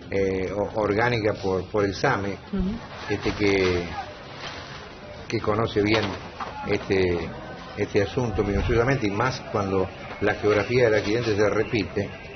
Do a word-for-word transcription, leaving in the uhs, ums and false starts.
eh, orgánica por, por el SAME, uh-huh. este que, que conoce bien este, este asunto minuciosamente, y más cuando la geografía del accidente se repite.